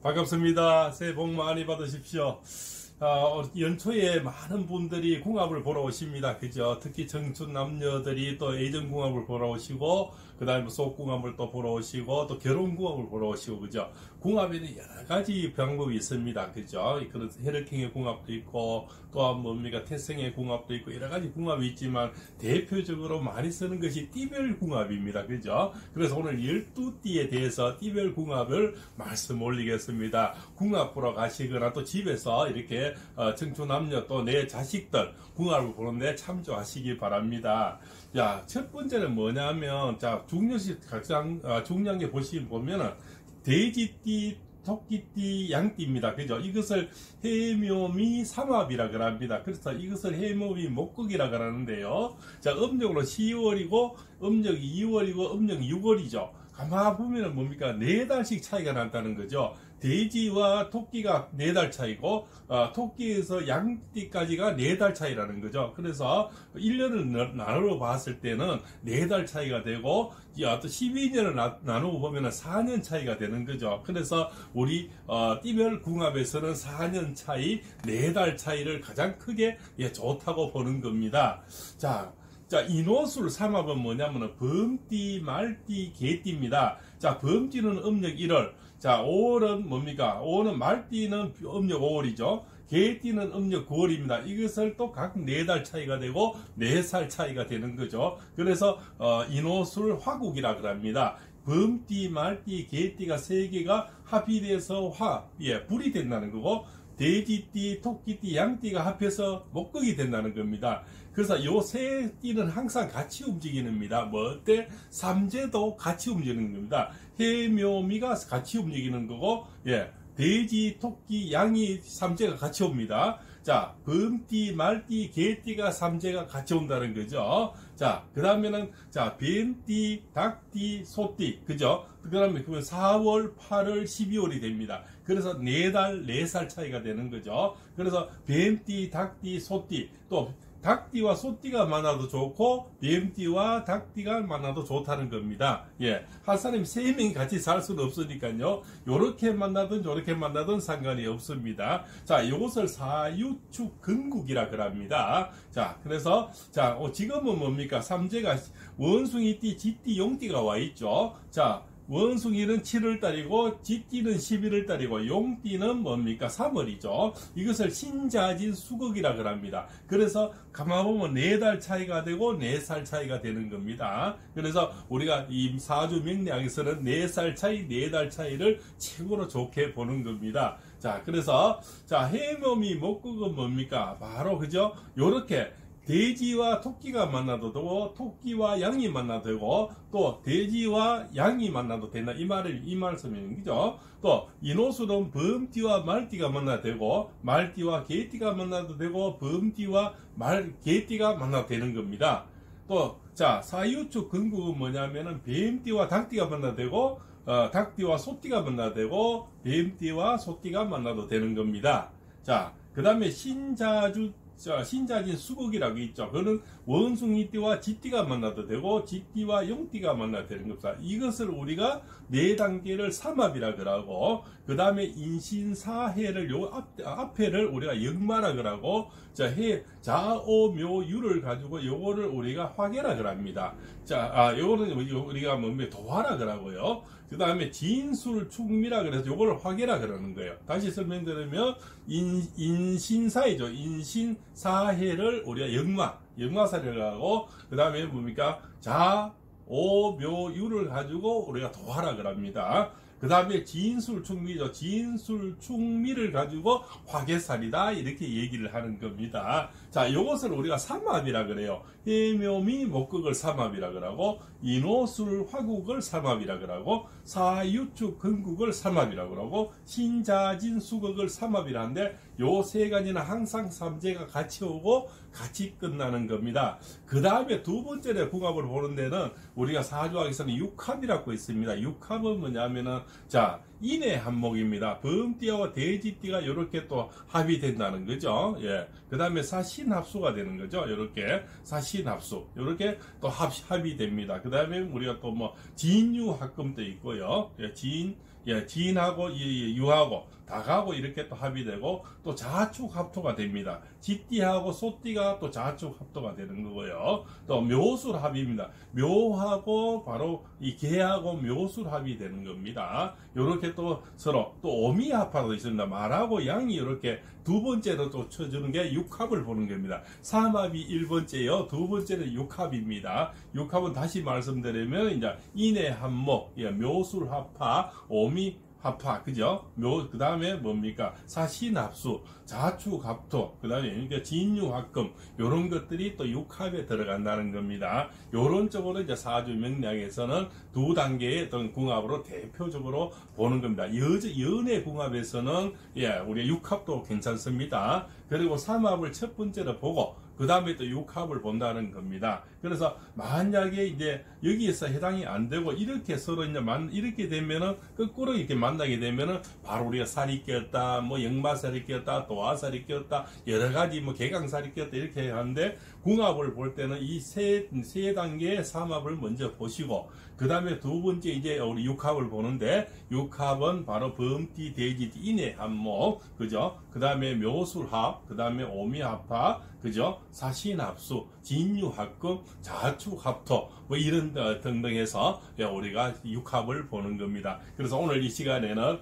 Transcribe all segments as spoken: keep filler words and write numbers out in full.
반갑습니다. 새해 복 많이 받으십시오. 아, 연초에 많은 분들이 궁합을 보러 오십니다. 그죠? 특히 청춘 남녀들이 또 애정궁합을 보러 오시고, 그 다음에 속궁합을 또 보러 오시고, 또 결혼궁합을 보러 오시고, 그죠? 궁합에는 여러 가지 방법이 있습니다. 그죠? 그런 혈액형의 궁합도 있고, 또한 뭡니까? 태생의 궁합도 있고, 여러 가지 궁합이 있지만, 대표적으로 많이 쓰는 것이 띠별 궁합입니다. 그죠? 그래서 오늘 열두 띠에 대해서 띠별 궁합을 말씀 올리겠습니다. 궁합 보러 가시거나 또 집에서 이렇게 어, 청춘 남녀 또 내 자식들 궁합을 보는데 참조하시기 바랍니다. 자, 첫 번째는 뭐냐면, 자, 중요시 가장 어, 중요한 게 보시면 보면은 돼지띠, 토끼띠, 양띠입니다. 그죠? 이것을 해묘미 삼합이라 그럽니다. 그래서 이것을 해묘미 목극이라 그러는데요. 자, 음력으로 시월이고 음력이 이월이고 음력이 유월이죠. 가만 보면은 뭡니까? 네 달씩 차이가 난다는 거죠. 돼지와 토끼가 네 달 차이고, 어, 토끼에서 양띠까지가 네 달 차이라는 거죠. 그래서 일 년을 나누어 봤을 때는 네 달 차이가 되고, 또 십이 년을 나, 나누어 보면 사 년 차이가 되는 거죠. 그래서 우리 어, 띠별 궁합에서는 사 년 차이, 네 달 차이를 가장 크게 예, 좋다고 보는 겁니다. 자, 자, 인호술 삼합은 뭐냐면은 범띠, 말띠, 개띠입니다. 자, 범띠는 음력 일월. 자, 오월은 뭡니까? 오월은 말띠는 음력 오월이죠. 개띠는 음력 구월입니다. 이것을 또 각 네 달 차이가 되고 네 살 차이가 되는 거죠. 그래서 어, 인호술 화국이라 그럽니다. 범띠, 말띠, 개띠가 세 개가 합이 돼서 화, 예, 불이 된다는 거고, 돼지띠, 토끼띠, 양띠가 합해서 목극이 된다는 겁니다. 그래서 요 세 띠는 항상 같이 움직이는 겁니다. 뭐 어때? 삼재도 같이 움직이는 겁니다. 해묘미가 같이 움직이는 거고, 예, 돼지, 토끼, 양이 삼재가 같이 옵니다. 자, 범띠, 말띠, 개띠가 삼재가 같이 온다는 거죠. 자, 그 다음에는, 자, 뱀띠, 닭띠, 소띠, 그죠? 그 다음에 그러면 사월, 팔월, 십이월이 됩니다. 그래서 네 달, 네 살 차이가 되는 거죠. 그래서 뱀띠, 닭띠, 소띠, 또, 닭띠와 소띠가 만나도 좋고 뱀띠와 닭띠가 만나도 좋다는 겁니다. 예, 한 사람이 세 명이 같이 살 수는 없으니까요. 요렇게 만나든 요렇게 만나든 상관이 없습니다. 자, 이것을 사유축 근국이라 그럽니다. 자, 그래서 자, 어, 지금은 뭡니까? 삼재가 원숭이띠, 쥐띠, 용띠가 와 있죠. 자, 원숭이는 칠월 달이고 쥐띠는 십일월 달이고 용띠는 뭡니까? 삼월이죠. 이것을 신자진 수극이라 그럽니다. 그래서 가만 보면 네 달 차이가 되고 네 살 차이가 되는 겁니다. 그래서 우리가 이 사주 명리학에서는 네 살 차이, 네 달 차이를 최고로 좋게 보는 겁니다. 자, 그래서 자, 해묘미 목극은 뭡니까? 바로 그죠? 요렇게 돼지와 토끼가 만나도 되고 토끼와 양이 만나도 되고 또 돼지와 양이 만나도 된다 이 말을 이 말씀인 거죠. 또 인호술은 범띠와 말띠가 만나도 되고 말띠와 개띠가 만나도 되고 범띠와 말 개띠가 만나도 되는 겁니다. 또 자, 사유축 근국은 뭐냐면은 뱀띠와 닭띠가 만나도 되고 어, 닭띠와 소띠가 만나도 되고 뱀띠와 소띠가 만나도 되는 겁니다. 자, 그 다음에 신자주 자, 신자진 수극이라고 있죠. 그거는 원숭이띠와 쥐띠가 만나도 되고 쥐띠와 용띠가 만나도 되는 겁니다. 이것을 우리가 네 단계를 삼합이라 그러고, 그 다음에 인신사해를 요 앞, 앞에를 우리가 역마라 그러고, 자, 해, 자오묘유를 가지고 요거를 우리가 화계라 그럽니다. 자, 아, 요거는 우리가 뭐 도화라 그러고요. 그 다음에 진술충미라 그래서 요거를 화계라 그러는 거예요. 다시 설명드리면 인, 인신사이죠. 인신사해를 우리가 역마, 역마사를 하고, 그 다음에 뭡니까? 자, 오, 묘, 유를 가지고 우리가 도하라 그럽니다. 그 다음에 진술충미죠. 진술충미를 가지고 화계살이다 이렇게 얘기를 하는 겁니다. 자, 요것을 우리가 삼합이라 그래요. 해묘미 목극을 삼합이라 그러고 인호술 화국을 삼합이라 그러고 사유축 근국을 삼합이라 그러고 신자진 수극을 삼합이라 하는데 요 세 가지는 항상 삼재가 같이 오고 같이 끝나는 겁니다. 그 다음에 두 번째 궁합을 보는 데는 우리가 사주학에서는 육합이라고 있습니다. 육합은 뭐냐면은 자, 인의 한목입니다. 범띠와 돼지띠가 이렇게 또 합이 된다는 거죠. 예. 그 다음에 사신합수가 되는 거죠. 이렇게 사신합수. 이렇게 또 합, 합이 됩니다. 그 다음에 우리가 또 뭐 진유합금도 있고요. 예, 진, 예, 진하고 유하고 닭하고 이렇게 또 합이 되고 또 자축 합토가 됩니다. 쥐띠하고 소띠가 또 자축 합토가 되는 거고요. 또 묘술 합입니다. 묘하고 바로 이 개하고 묘술 합이 되는 겁니다. 이렇게 또 서로 또 오미합화도 있습니다. 말하고 양이 이렇게 두 번째로 또 쳐주는 게 육합을 보는 겁니다. 삼합이 일 번째요. 두 번째는 육합입니다. 육합은 다시 말씀드리면 이제 인해 한목, 묘술 합화, 오미 합화, 그죠? 묘, 그 다음에 뭡니까? 사신합수, 자축합토, 그 다음에 그러니까 진유합금, 요런 것들이 또 육합에 들어간다는 겁니다. 요런 쪽으로 이제 사주 명량에서는 두 단계의 어떤 궁합으로 대표적으로 보는 겁니다. 여, 연애 궁합에서는, 예, 우리 육합도 괜찮습니다. 그리고 삼합을 첫 번째로 보고, 그 다음에 또 육합을 본다는 겁니다. 그래서 만약에 이제 여기에서 해당이 안 되고 이렇게 서로 이제 만 이렇게 되면은 거꾸로 이렇게 만나게 되면은 바로 우리가 살이 꼈다, 뭐 역마살이 꼈다, 도화살이 꼈다, 여러 가지 뭐 개강살이 꼈다 이렇게 하는데 궁합을 볼 때는 이 세 세 단계의 삼합을 먼저 보시고 그 다음에 두 번째 이제 우리 육합을 보는데 육합은 바로 범띠, 돼지띠, 인해 한목, 그죠? 그 다음에 묘술합, 그 다음에 오미합화, 그죠? 사신합수, 진유합금, 자축합토, 뭐 이런 등등 해서 우리가 육합을 보는 겁니다. 그래서 오늘 이 시간에는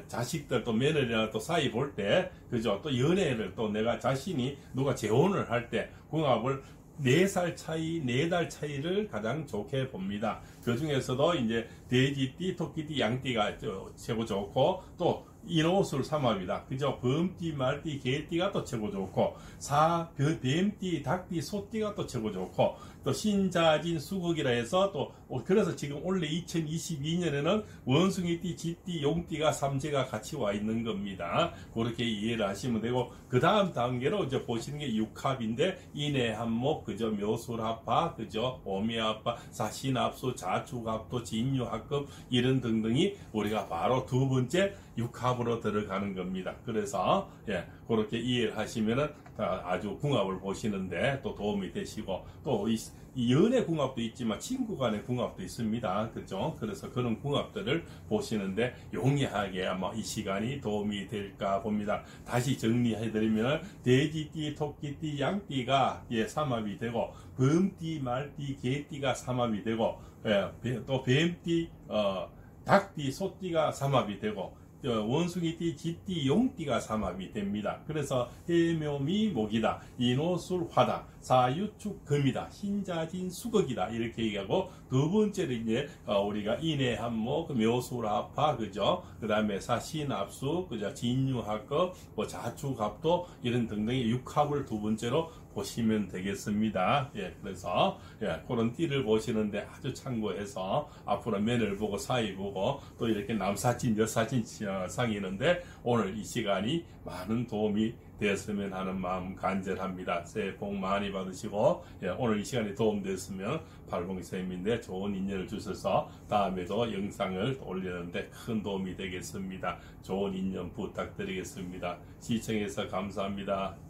자식들 또 며느리나 또 사이 볼 때, 그죠? 또 연애를 또 내가 자신이 누가 재혼을 할 때 궁합을 네 살 차이, 네 달 차이를 가장 좋게 봅니다. 그 중에서도 이제 돼지띠, 토끼띠, 양띠가 최고 좋고, 또 인호술 삼합이다. 그죠? 범띠, 말띠, 개띠가 또 최고 좋고, 사, 뱀띠, 닭띠, 소띠가 또 최고 좋고, 또 신자진, 수극이라 해서 또, 그래서 지금 올해 이천이십이 년에는 원숭이띠, 쥐띠, 용띠가 삼재가 같이 와 있는 겁니다. 그렇게 이해를 하시면 되고, 그 다음 단계로 이제 보시는 게 육합인데, 인해 한목, 그죠? 묘술합화, 그죠? 오미합화, 사신합수, 자축합도, 진유합금, 이런 등등이 우리가 바로 두 번째 육합으로 들어가는 겁니다. 그래서 예, 그렇게 이해를 하시면은 아주 궁합을 보시는데 또 도움이 되시고 또 이 연애 궁합도 있지만 친구 간의 궁합도 있습니다. 그죠? 그래서 그런 궁합들을 보시는데 용이하게 아마 이 시간이 도움이 될까 봅니다. 다시 정리해드리면 돼지띠, 토끼띠, 양띠가 예, 삼합이 되고 범띠, 말띠, 개띠가 삼합이 되고 예, 또 뱀띠, 어, 닭띠, 소띠가 삼합이 되고 원숭이띠, 쥐띠, 용띠가 삼합이 됩니다. 그래서 해묘미 목이다, 인호술 화다, 사유축 금이다, 신자진 수극이다 이렇게 얘기하고 두 번째로 이제 우리가 인해 한목, 묘술 합화, 그죠? 그 다음에 사신합수, 그죠? 진유합급, 뭐 자축합도 이런 등등의 육합을 두 번째로 보시면 되겠습니다. 예, 그래서 예, 그런 띠를 보시는데 아주 참고해서 앞으로 면을 보고 사이 보고 또 이렇게 남사친 여사친 상이는데 오늘 이 시간이 많은 도움이 되었으면 하는 마음 간절합니다. 새해 복 많이 받으시고 예, 오늘 이 시간이 도움됐으면 팔공이쌤인데 좋은 인연을 주셔서 다음에도 영상을 올리는데 큰 도움이 되겠습니다. 좋은 인연 부탁드리겠습니다. 시청해서 감사합니다.